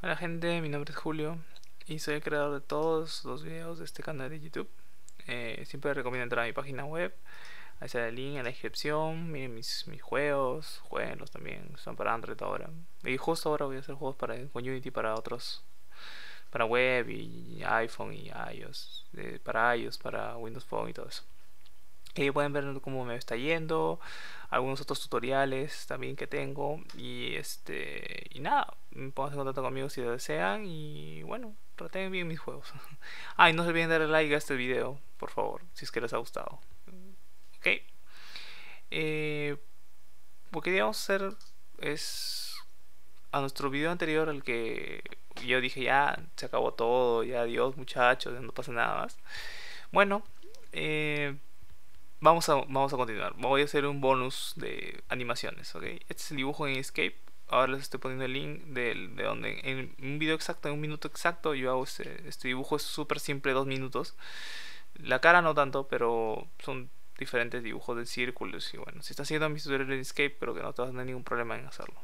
Hola gente, mi nombre es Julio y soy el creador de todos los videos de este canal de YouTube. Siempre recomiendo entrar a mi página web, ahí está el link en la descripción. Miren mis juegos, jueguenlos también, son para Android ahora. Y justo ahora voy a hacer juegos con Unity para otros, para web y iPhone y iOS, para iOS, para Windows Phone y todo eso. Y pueden ver cómo me está yendo, algunos otros tutoriales también que tengo y nada, pónganse en contacto conmigo si lo desean y bueno, traten bien mis juegos. Y no se olviden darle like a este video, por favor, si es que les ha gustado. Ok, eh, lo que queríamos hacer es a nuestro video anterior, al que yo dije ya se acabó todo, ya adiós muchachos, ya no pasa nada más. Bueno, eh, vamos a continuar. Voy a hacer un bonus de animaciones, ¿ok? Este es el dibujo en Escape. Ahora les estoy poniendo el link de donde en un video exacto, en un minuto exacto, yo hago este dibujo. Es súper simple, 2 minutos. La cara no tanto, pero son diferentes dibujos de círculos. Y bueno, si estás haciendo mis tutoriales en Escape, creo que no te vas a tener ningún problema en hacerlo.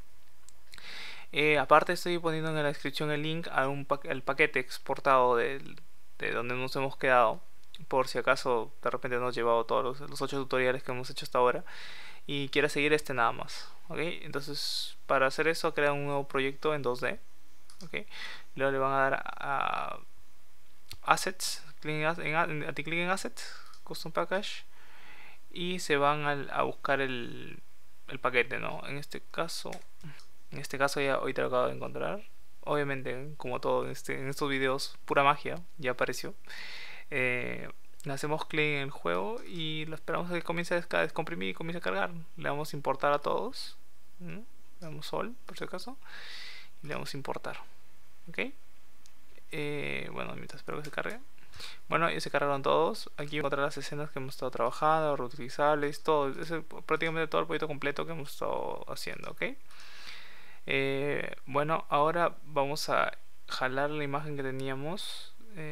Aparte estoy poniendo en la descripción el link al paquete exportado de donde nos hemos quedado, por si acaso de repente no hemos llevado todos los 8 tutoriales que hemos hecho hasta ahora y quieres seguir este nada más, ¿ok? Entonces para hacer eso crean un nuevo proyecto en 2D, ¿ok? Luego le van a dar a Assets, clic en Assets, Custom Package, y se van a buscar el paquete, ¿no? En este caso ya hoy te lo acabo de encontrar. Obviamente, como todo en estos videos, pura magia, ya apareció. Le hacemos clic en el juego y lo esperamos a que comience a descomprimir y comience a cargar. Le vamos a importar a todos. Le damos All, por si acaso. Y le vamos a importar. ¿Ok? Bueno, mientras espero que se cargue. Bueno, ya se cargaron todos. Aquí encontrar las escenas que hemos estado trabajando, reutilizables, todo. Es prácticamente todo el proyecto completo que hemos estado haciendo, ¿ok? Bueno, ahora vamos a jalar la imagen que teníamos.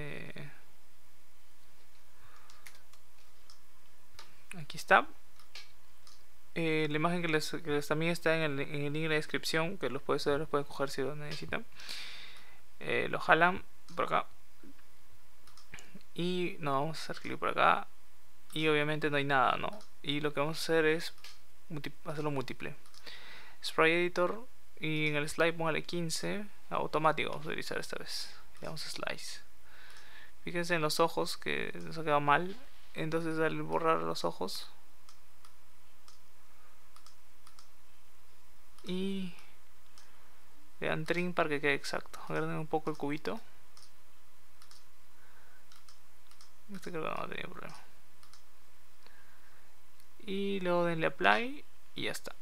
Aquí está. La imagen que les también está en el link de la descripción, que los pueden coger si lo necesitan. Lo jalan por acá. Y no, vamos a hacer clic por acá. Y obviamente no hay nada, ¿no? Y lo que vamos a hacer es hacerlo múltiple. Sprite Editor. Y en el slide póngale 15. Automático vamos a utilizar esta vez. Le damos slice. Fíjense en los ojos que nos ha quedado mal. Entonces al borrar los ojos y le dan trim para que quede exacto. Agranden un poco el cubito. Este creo que no va a tener problema. Y luego denle apply y ya está.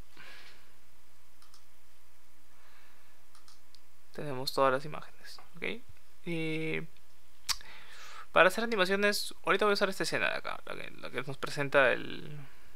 Tenemos todas las imágenes, ¿ok? Y para hacer animaciones, ahorita voy a usar esta escena de acá, la que nos presenta el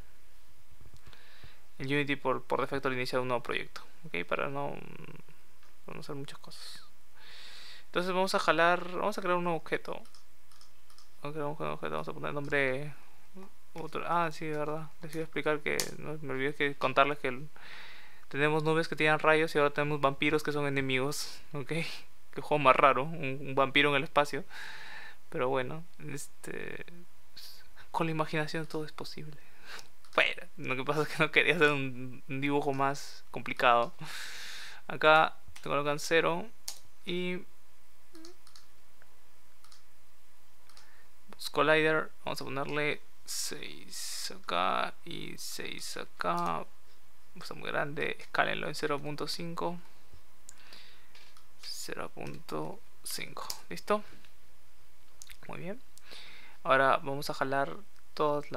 Unity por defecto al iniciar un nuevo proyecto, ¿ok? Para no hacer muchas cosas. Entonces vamos a crear un nuevo objeto. Vamos a poner el nombre. Sí, de verdad. Les iba a explicar que no, me olvidé que contarles que tenemos nubes que tiran rayos y ahora tenemos vampiros que son enemigos, ¿ok? Qué juego más raro, un vampiro en el espacio. Pero bueno, con la imaginación todo es posible. Bueno, lo que pasa es que no quería hacer un dibujo más complicado. Acá te colocan 0 y collider, vamos a ponerle 6 acá y 6 acá. Está muy grande, escálenlo en 0.5. 0.5. ¿Listo? Muy bien. Ahora vamos a jalar todas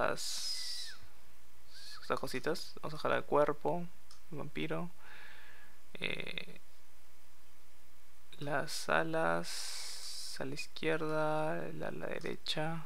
estas cositas. Vamos a jalar el cuerpo, el vampiro, las alas a la izquierda, a la derecha,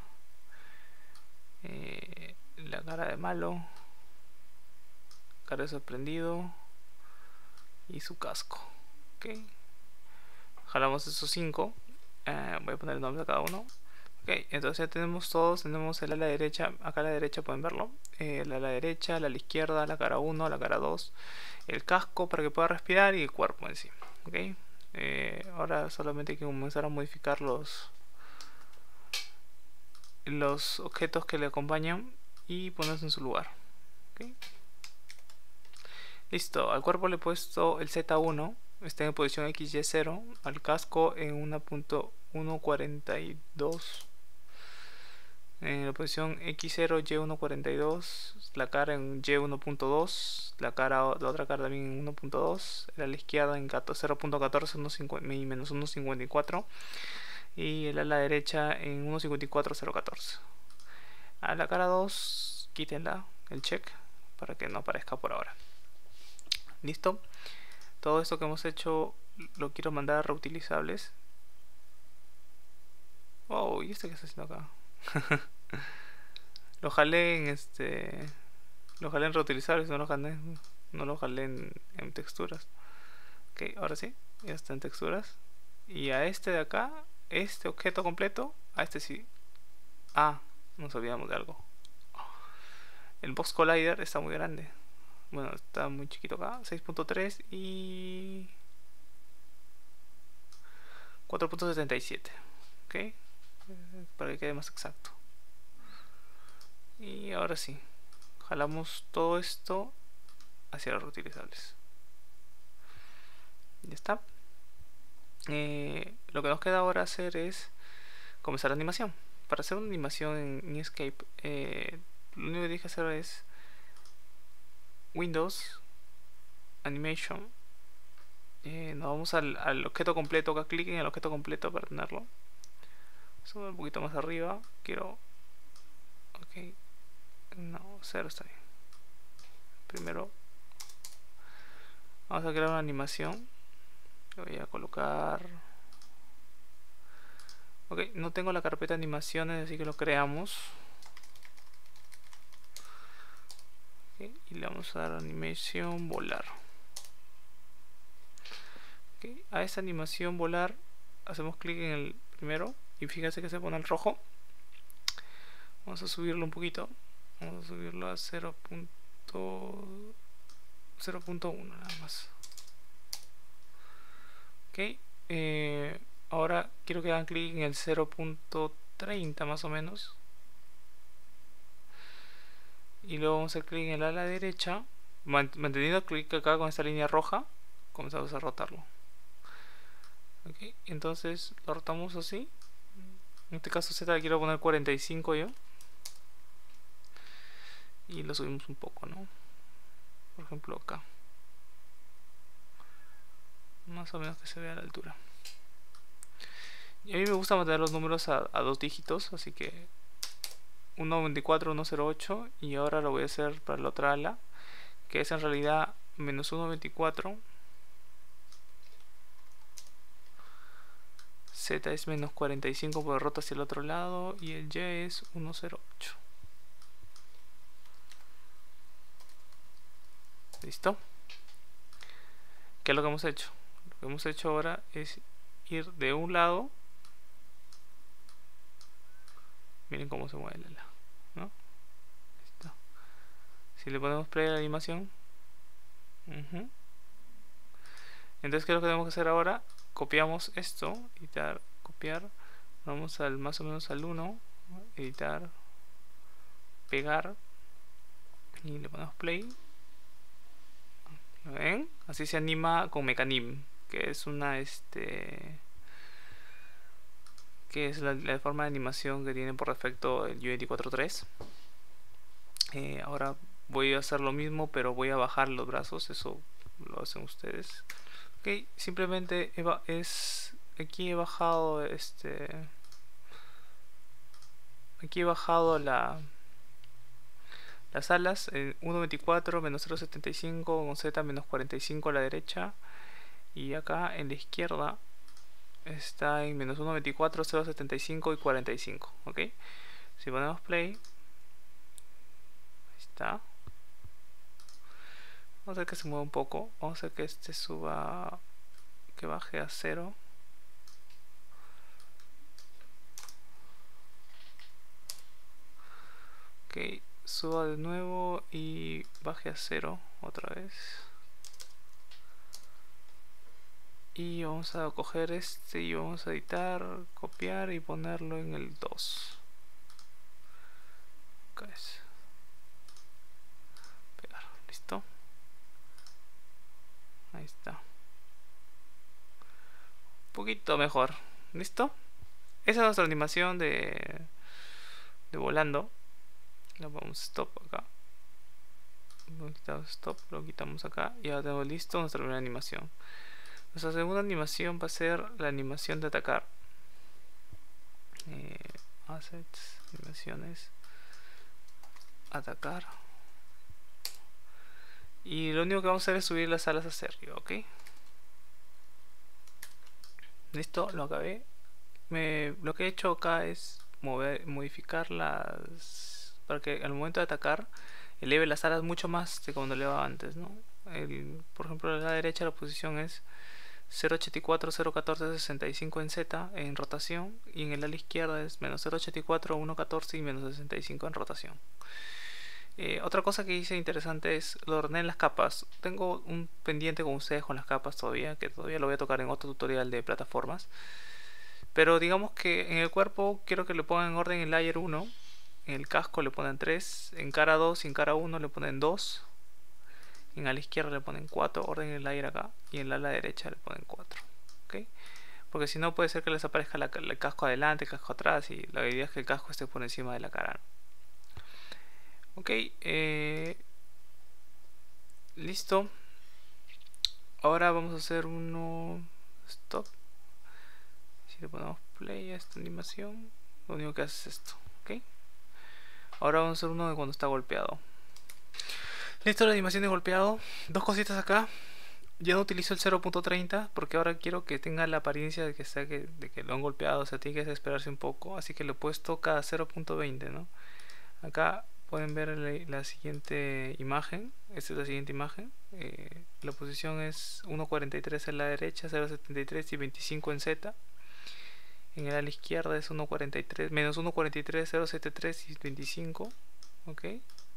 la cara de malo, cara de sorprendido y su casco. Ok, jalamos esos 5. Voy a poner el nombre a cada uno. Ok, entonces ya tenemos todos. Tenemos el ala derecha, acá a la derecha pueden verlo, el ala derecha, el ala izquierda, la cara 1, la cara 2, el casco para que pueda respirar y el cuerpo en sí. Ok, Ahora solamente hay que comenzar a modificar los objetos que le acompañan y ponerlos en su lugar. ¿Okay? Listo, al cuerpo le he puesto el Z1, está en posición XY0, al casco en 1.142, en la posición X0 Y142, la cara en Y1.2, la otra cara también en 1.2, la izquierda en 0.14 y menos 1.54 y el ala derecha en 1.54014. A la cara 2 quítenla, el check, para que no aparezca por ahora. Listo, todo esto que hemos hecho lo quiero mandar a reutilizables. Oh, ¿y este qué está haciendo acá? Lo jalé en lo jalé en reutilizables, no lo jalé en texturas. Ok, ahora sí, ya está en texturas. Y a este de acá, este objeto completo, a este sí. Ah, nos olvidamos de algo. El Box Collider está muy grande. Bueno, está muy chiquito acá, 6.3 y 4.77. Ok, para que quede más exacto. Y ahora sí, jalamos todo esto hacia los reutilizables. Ya está. Lo que nos queda ahora hacer es comenzar la animación. Para hacer una animación en Inkscape, lo único que tienes que hacer es Windows, Animation. Nos vamos al objeto completo, acá clic en el objeto completo para tenerlo. Sube un poquito más arriba. Quiero... Ok. No, 0 está bien. Primero vamos a crear una animación. Lo voy a colocar... Ok, no tengo la carpeta de animaciones, así que lo creamos. Okay, y le vamos a dar animación volar. Okay, a esta animación volar hacemos clic en el primero y fíjense que se pone el rojo. Vamos a subirlo un poquito. Vamos a subirlo a 0.1 nada más. Ok, ahora quiero que hagan clic en el 0.30 más o menos. Y luego vamos a hacer clic en el ala derecha, manteniendo clic acá con esta línea roja. Comenzamos a rotarlo. Ok, entonces lo rotamos así. En este caso Z le quiero poner 45 yo. Y lo subimos un poco, ¿no? Por ejemplo acá. Más o menos que se vea a la altura. Y a mí me gusta mantener los números a 2 dígitos, así que 1.24, 1.08, y ahora lo voy a hacer para la otra ala, que es en realidad menos 1.24. Z es menos 45 por rota hacia el otro lado y el Y es 1.08. ¿Listo? ¿Qué es lo que hemos hecho? Lo que hemos hecho ahora es ir de un lado. Miren cómo se mueve el ala, ¿no? Listo. Si le ponemos play a la animación. Entonces, ¿qué es lo que tenemos que hacer ahora? Copiamos esto, editar, copiar. Vamos al más o menos al 1, editar, pegar y le ponemos play. ¿Lo ven? Así se anima con Mecanim, que es una que es la forma de animación que tiene por defecto el Unity 4.3. Ahora voy a hacer lo mismo, pero voy a bajar los brazos, eso lo hacen ustedes. Ok, simplemente aquí he bajado aquí he bajado las alas en 1.24 menos 0.75 con Z menos 45 a la derecha, y acá en la izquierda está en menos 1.24, 0.75 y 45. Ok, si ponemos play, ahí está. Vamos a hacer que se mueva un poco. Vamos a hacer que este suba, que baje a 0. Ok, suba de nuevo y baje a 0 otra vez. Y vamos a coger este y vamos a editar, copiar y ponerlo en el 2. Acá es. Pegar, listo. Ahí está. Un poquito mejor. ¿Listo? Esa es nuestra animación de volando. Le ponemos stop acá. Stop, lo quitamos acá. Y ahora tenemos listo nuestra primera animación. Nuestra segunda animación va a ser la animación de atacar. Assets, animaciones, atacar. Y lo único que vamos a hacer es subir las alas hacia arriba, ¿ok? Listo, lo acabé. Lo que he hecho acá es modificar las... para que al momento de atacar eleve las alas mucho más de cuando elevaba antes, ¿no? Por ejemplo, a la derecha la posición es 0.84, 0.14, 65 en Z en rotación, y en el ala izquierda es menos 0.84, 1.14 y menos 65 en rotación. Otra cosa que hice interesante es lo ordené en las capas. Tengo un pendiente con ustedes con las capas todavía, que todavía lo voy a tocar en otro tutorial de plataformas. Pero digamos que en el cuerpo quiero que le pongan en orden el layer 1, en el casco le ponen 3, en cara 2 y en cara 1 le ponen 2, en ala izquierda le ponen 4, orden el layer acá, y en la ala derecha le ponen 4. ¿Okay? Porque si no puede ser que les aparezca el casco adelante, el casco atrás, y la idea es que el casco esté por encima de la cara, ¿no? Ok, listo. Ahora vamos a hacer uno stop. Si le ponemos play a esta animación, lo único que hace es esto. Ok, ahora vamos a hacer uno de cuando está golpeado. Listo, la animación de golpeado. Dos cositas acá. Ya no utilizo el 0.30 porque ahora quiero que tenga la apariencia de que lo han golpeado, o sea, tiene que esperarse un poco, así que lo he puesto cada 0.20, ¿no? Acá pueden ver la siguiente imagen. Esta es la siguiente imagen. La posición es 1.43 en la derecha, 0.73 y 25 en Z. En el ala izquierda es 1.43, menos 1.43, 0.73 y 25. Ok.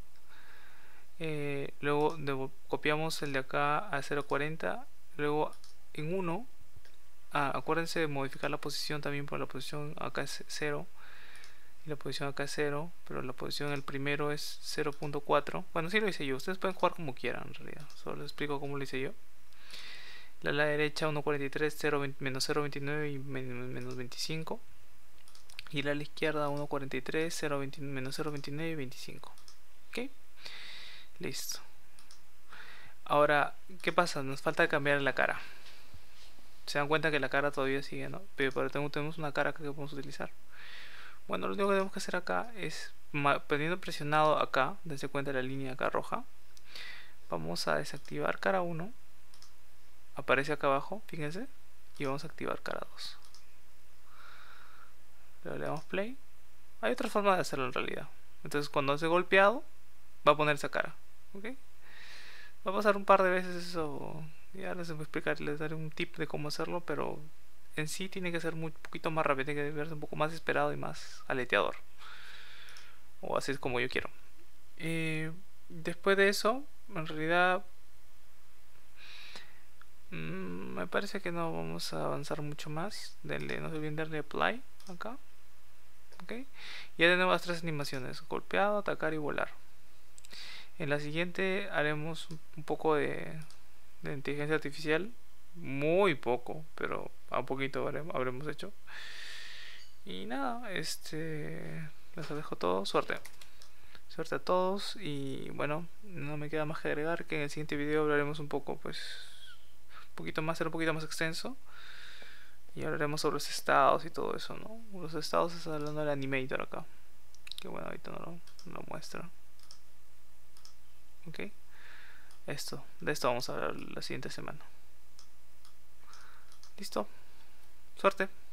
Luego copiamos el de acá a 0.40. Luego en 1, acuérdense de modificar la posición también, por la posición acá es 0. Y la posición acá es 0, pero la posición el primero es 0.4. Bueno, sí lo hice yo, ustedes pueden jugar como quieran en realidad, solo les explico cómo lo hice yo. La derecha 1.43, menos 0.29 y menos 25. Y la izquierda 1.43, menos 0.29 y 25. Ok, listo. Ahora, ¿qué pasa? Nos falta cambiar la cara. Se dan cuenta que la cara todavía sigue, ¿no? Pero tenemos una cara que podemos utilizar. Bueno, lo único que tenemos que hacer acá es, teniendo presionado acá, dense cuenta de la línea acá roja, vamos a desactivar cara 1, aparece acá abajo, fíjense, y vamos a activar cara 2. Le damos play. Hay otra forma de hacerlo en realidad. Entonces cuando hace golpeado, va a poner esa cara, ¿ok? Va a pasar un par de veces eso, ya les voy a explicar, les daré un tip de cómo hacerlo, pero en sí tiene que ser un poquito más rápido, tiene que verse un poco más esperado y más aleteador. O así es como yo quiero. Después de eso, en realidad me parece que no vamos a avanzar mucho más. No se olviden darle apply acá. Okay. Ya tenemos las tres animaciones: golpeado, atacar y volar. En la siguiente haremos un poco de inteligencia artificial. Muy poco, pero a poquito habremos hecho. Y nada, les dejo todo. Suerte a todos, y bueno, no me queda más que agregar que en el siguiente video hablaremos un poco, pues será un poquito más extenso, y hablaremos sobre los estados y todo eso, ¿no? Los estados está hablando del animator acá, que bueno, ahorita no lo muestra. Ok, de esto vamos a hablar la siguiente semana. Listo, suerte.